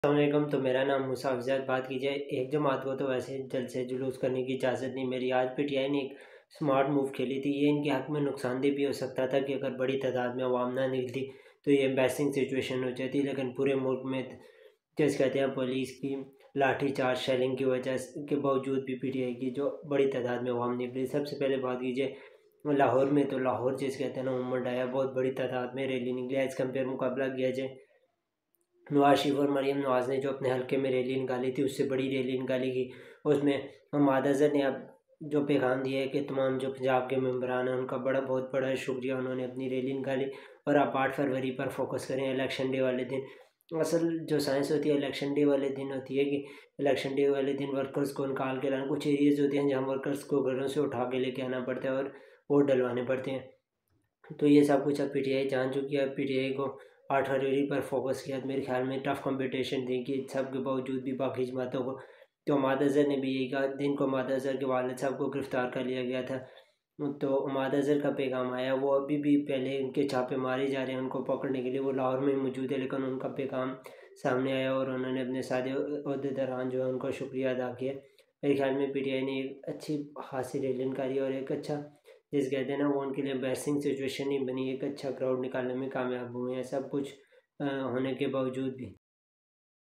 السلام علیکم۔ تو میرا نام موسیٰ افضل۔ بات کی جائے ایک جماعت کو تو ویسے جلسے جلوس کرنے کی اجازت نہیں میری۔ آج پی ٹی آئی نے ایک سمارٹ موو کھیلی تھی۔ یہ ان کے حق میں نقصان دہ بھی ہو سکتا تھا کہ اگر بڑی تعداد میں عوام نہ نکلتی تو یہ امبیسنگ سچویشن ہو جاتی، لیکن پورے ملک میں جیسے کہتے ہیں پولیس کی لاٹھی چارج شیلنگ کی وجہ کے باوجود بھی پی ٹی آئی کی جو بڑی تعداد میں عوام نکلی۔ سب سے پہلے بات کی جائے لاہور میں، تو لاہور جیسے کہتے ہیں نا موومنٹ آیا، بہت بڑی تعداد میں ریلی نکلی۔ ایز کمپیئر مقابلہ کیا جائے نواز شریف اور مریم نواز نے جو اپنے حلقے میں ریلی نکالی تھی، اس سے بڑی ریلی نکالی گئی۔ اس میں حماد اظہر نے اب جو پیغام دیا ہے کہ تمام جو پنجاب کے ممبران ہیں ان کا بہت بڑا شکریہ، انہوں نے اپنی ریلی نکالی اور آپ 8 فروری پر فوکس کریں، الیکشن ڈے والے دن۔ اصل جو سائنس ہوتی ہے الیکشن ڈے والے دن ہوتی ہے کہ الیکشن ڈے والے دن ورکرز کو نکال کے لانا۔ کچھ ایریز ہوتے ہیں جہاں ورکرز کو گھروں سے اٹھا کے لے کے آنا پڑتا ہے اور ووٹ ڈلوانے پڑتے ہیں، تو یہ سب کچھ اب پی ٹی آئی جان چکی ہے۔ پی ٹی آئی کو 8 فروری پر فوکس کیا، میرے خیال میں ٹف کمپٹیشن تھی کہ سب کے باوجود بھی باقی جماعتوں کو، تو حماد اظہر نے بھی یہی کہا۔ دن کو حماد اظہر کے والد صاحب کو گرفتار کر لیا گیا تھا، تو حماد اظہر کا پیغام آیا، وہ ابھی بھی پہلے ان کے چھاپے مارے جا رہے ہیں ان کو پکڑنے کے لیے، وہ لاہور میں موجود ہے، لیکن ان کا پیغام سامنے آیا اور انہوں نے اپنے سارے عہدیداران جو ہے ان کو شکریہ ادا کیا۔ میرے خیال میں پی ٹی آئی نے ایک اچھی خاصی ریلی نکالی اور ایک اچھا جس کہتے ہیں نا وہ ان کے لیے بیسنگ سچویشن نہیں بنی، ایک اچھا کراؤڈ نکالنے میں کامیاب ہوئے ہیں سب کچھ ہونے کے باوجود بھی۔